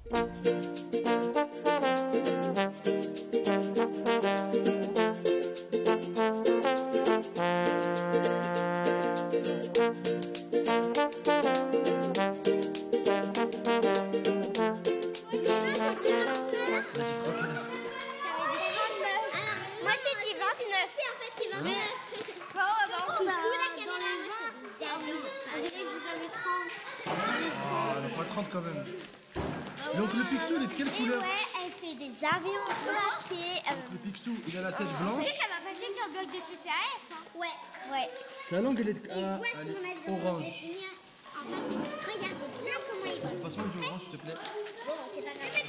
Pas 30 quand même. Donc le Picsou, il est de quelle couleur? Ouais, elle fait des avions plaqués. Le Picsou, il a la tête blanche. Tu sais, ça va passer sur le bloc de CCAS. Hein. Ouais. Sa langue, elle est orange. En fait, regarde bien comment il va. Passe-moi du orange, s'il te plaît. Bon, c'est pas grave.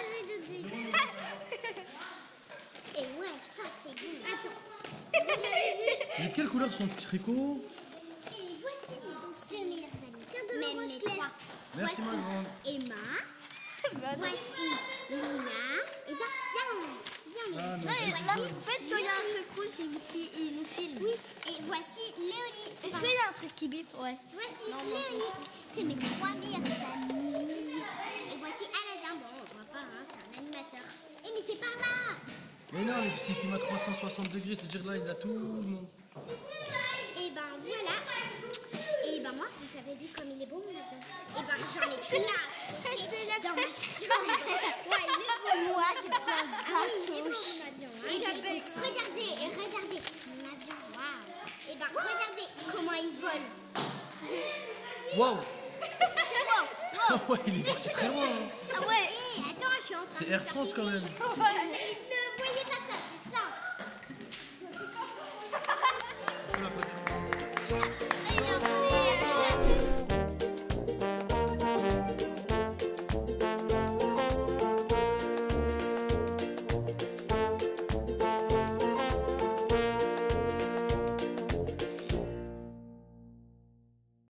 Et ouais, ça c'est bon. Attends. Il est de quelle couleur son tricot? Et voici mes deux meilleurs amis. Même mes trois. Merci ma grande. Emma. Voici Luna. Et viens. Ah, mais En fait, quand il y a un truc rouge, il nous filme. Oui. Et voici Léonie. Est-ce qu'il y a un truc qui bip? Ouais. Voici Léonie. C'est mes trois meilleurs amis. Et voici Aladin. Bon, on voit pas, hein, c'est un animateur. Eh, mais c'est par là. Mais non, mais puisqu'il filme à 360 degrés, c'est-à-dire là, il a tout le monde. Et ben voilà. Et ben moi, vous avez vu comme il est beau mon avion. Et ben j'en ai plein. C'est la dans ma chambre. Ouais, il est beau. Moi, c'est bien le gâteau. Il est beau mon avion. Regardez mon avion. Waouh. Et ben regardez comment il vole. Waouh. Ouais, il est parti très loin. Hein. Ah ouais. Attends, je suis en train C'est Air France quand même.